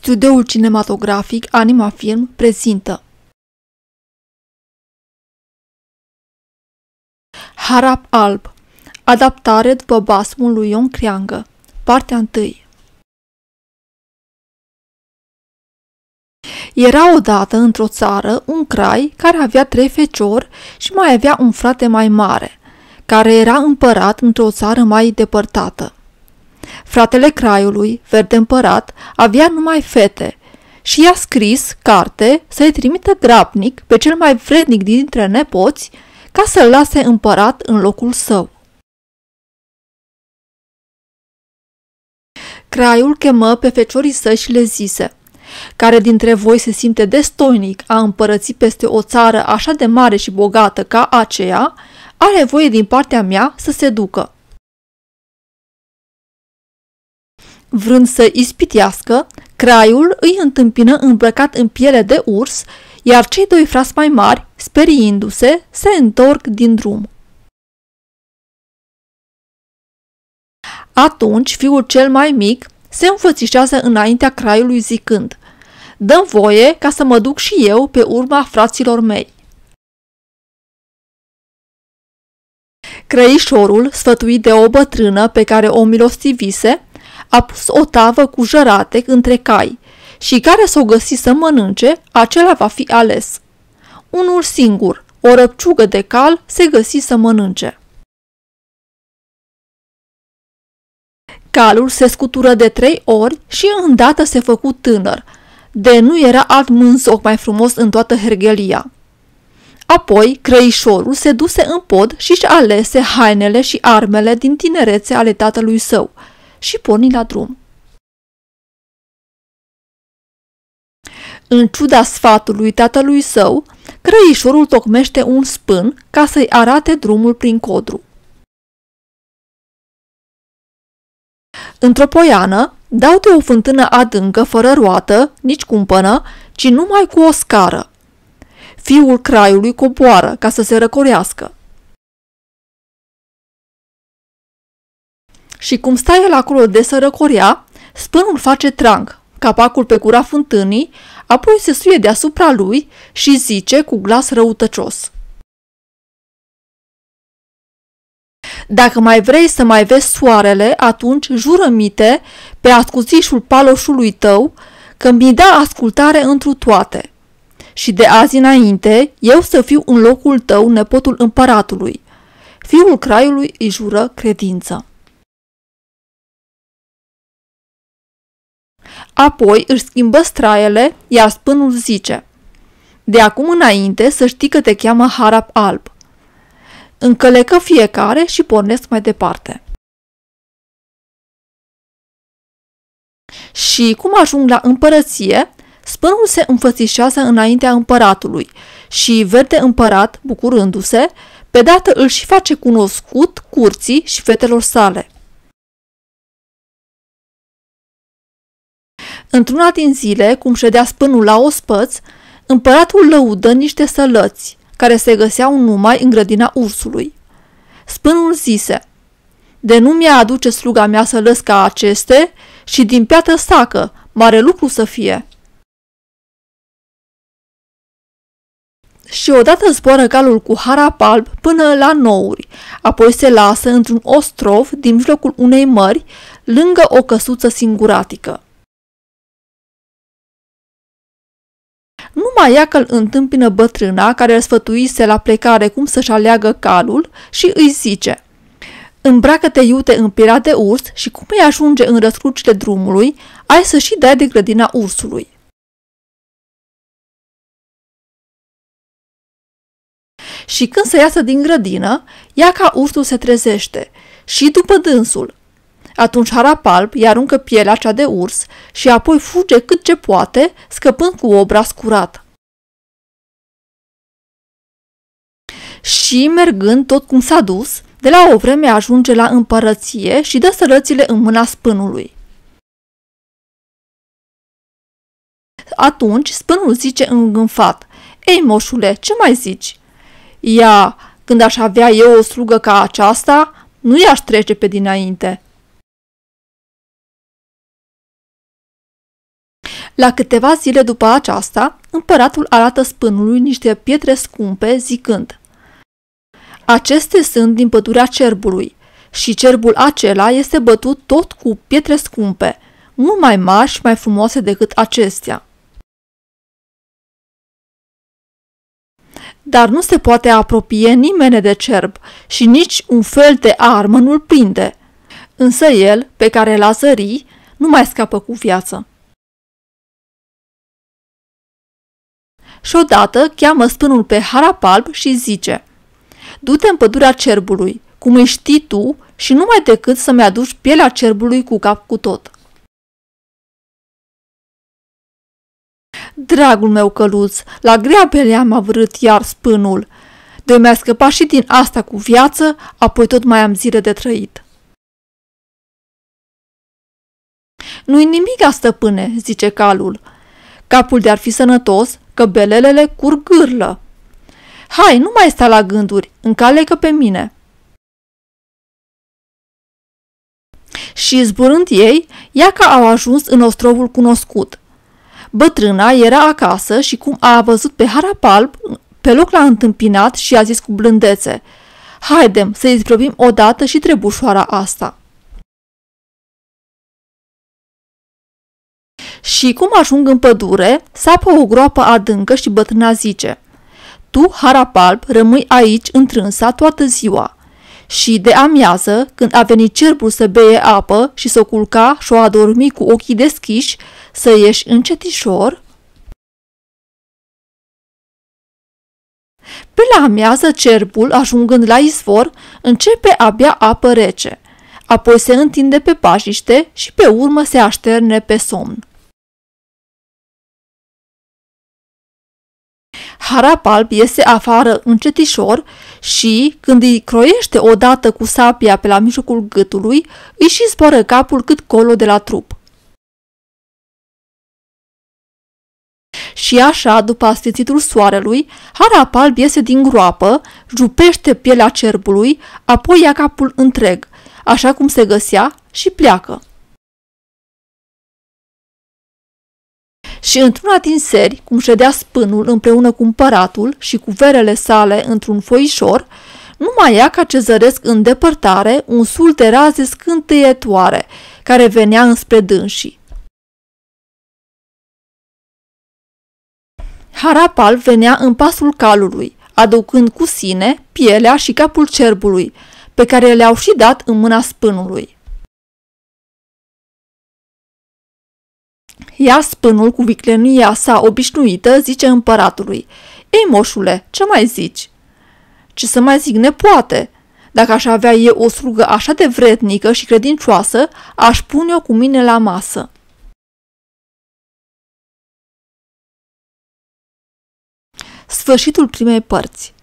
Studioul cinematografic Animafilm prezintă Harap alb, adaptare după basmul lui Ion Creangă, partea 1. Era odată într-o țară un crai care avea 3 feciori și mai avea un frate mai mare, care era împărat într-o țară mai depărtată. Fratele craiului, verde împărat, avea numai fete și i-a scris carte să-i trimită grabnic pe cel mai vrednic dintre nepoți ca să-l lase împărat în locul său. Craiul chemă pe feciorii săi și le zise: care dintre voi se simte destoinic a împărăți peste o țară așa de mare și bogată ca aceea, are voie din partea mea să se ducă. Vrând să ispitească, craiul îi întâmpină îmbrăcat în piele de urs, iar cei 2 frați mai mari, speriindu-se, se întorc din drum. Atunci fiul cel mai mic se înfățișează înaintea craiului zicând: dă-mi voie ca să mă duc și eu pe urma fraților mei. Crăișorul, sfătuit de o bătrână pe care o milostivise, a pus o tavă cu jăratec între cai și care s-o găsi să mănânce, acela va fi ales. Unul singur, o răpciugă de cal, se găsi să mănânce. Calul se scutură de 3 ori și îndată se făcu tânăr, de nu era alt mânzoc mai frumos în toată herghelia. Apoi crăișorul se duse în pod și-și alese hainele și armele din tinerețe ale tatălui său și porni la drum. În ciuda sfatului tatălui său, crăișorul tocmește un spân ca să-i arate drumul prin codru. Într-o poiană dau de o fântână adâncă, fără roată, nici cumpănă, ci numai cu o scară. Fiul craiului coboară ca să se răcorească. Și cum stai el acolo de să răcorea, spânul face trang, capacul pe gura fântânii, apoi se suie deasupra lui și zice cu glas răutăcios: dacă mai vrei să mai vezi soarele, atunci jură-mite pe ascuțișul paloșului tău că mi da ascultare întru toate. Și de azi înainte, eu să fiu în locul tău nepotul împăratului. Fiul craiului îi jură credință. Apoi își schimbă straiele, iar spânul zice: de acum înainte să știi că te cheamă Harap alb. Încălecă fiecare și pornesc mai departe. Și cum ajung la împărăție, spânul se înfățișează înaintea împăratului și verde împărat, bucurându-se, pe dată îl și face cunoscut curții și fetelor sale. Într-una din zile, cum ședea spânul la ospăț, împăratul lăudă niște sălăți, care se găseau numai în grădina ursului. Spânul zise: de nu mi-a aduce sluga mea sălăți ca aceste și din piatră sacă, mare lucru să fie. Și odată zboară calul cu harap alb până la nouri, apoi se lasă într-un ostrov din mijlocul unei mări, lângă o căsuță singuratică. Numai ea că îl întâmpină bătrâna care îl sfătuise la plecare cum să-și aleagă calul și îi zice: îmbracă-te iute în pielea de urs și cum îi ajunge în răscrucile drumului, ai să și dai de grădina ursului. Și când se iasă din grădină, ea ca ursul se trezește și după dânsul. Atunci Harap alb îi aruncă pielea cea de urs și apoi fuge cât ce poate, scăpând cu obraz curat. Și, mergând tot cum s-a dus, de la o vreme ajunge la împărăție și dă sălățile în mâna spânului. Atunci spânul zice îngânfat: ei, moșule, ce mai zici? Ia, când aș avea eu o slugă ca aceasta, nu i-aș trece pe dinainte. La câteva zile după aceasta, împăratul arată spânului niște pietre scumpe, zicând: acestea sunt din pădurea cerbului și cerbul acela este bătut tot cu pietre scumpe, mult mai mari și mai frumoase decât acestea. Dar nu se poate apropie nimeni de cerb și nici un fel de armă nu-l prinde. Însă el, pe care l-a zări, nu mai scapă cu viață. Și odată cheamă spânul pe Harapalb și zice: du-te în pădurea cerbului, cum îi știi tu, și numai decât să-mi aduci pielea cerbului cu cap cu tot. Dragul meu căluț, la grea belea m-a vrut iar spânul. De mi-a scăpat și din asta cu viață, apoi tot mai am zile de trăit. Nu-i nimic, stăpâne, zice calul. Capul de-ar fi sănătos, că belelele curg gârlă. Hai, nu mai sta la gânduri, încalecă pe mine. Și zburând ei, iaca au ajuns în ostrovul cunoscut. Bătrâna era acasă și cum a văzut pe Harapalb, pe loc l-a întâmpinat și a zis cu blândețe: haidem să-i zdrobim odată și trebușoara asta. Și cum ajung în pădure, sapă o groapă adâncă și bătrâna zice: tu, Harapalb, rămâi aici întrânsa toată ziua. Și de amiază, când a venit cerbul să beie apă și să culca și o adormi cu ochii deschiși, să ieși încetișor. Pe la amiază, cerbul, ajungând la izvor, începe abia apă rece, apoi se întinde pe pajiște și pe urmă se așterne pe somn. Harapalb iese afară încetișor și, când îi croiește odată cu sabia pe la mijlocul gâtului, îi și zboară capul cât colo de la trup. Și așa, după asfințitul soarelui, Harapalb iese din groapă, jupește pielea cerbului, apoi ia capul întreg, așa cum se găsea, și pleacă. Și într-una din seri, cum ședea spânul împreună cu împăratul și cu verele sale într-un foișor, nu mai ia ca ce zăresc în depărtare un sul de raze scânteietoare, care venea înspre dânsii. Harapalb venea în pasul calului, aducând cu sine pielea și capul cerbului, pe care le-au și dat în mâna spânului. Ia spânul cu viclenia sa obișnuită, zice împăratului: ei, moșule, ce mai zici? Ce să mai zic, nepoate? Dacă aș avea eu o slugă așa de vrednică și credincioasă, aș pune-o cu mine la masă. Sfârșitul primei părți.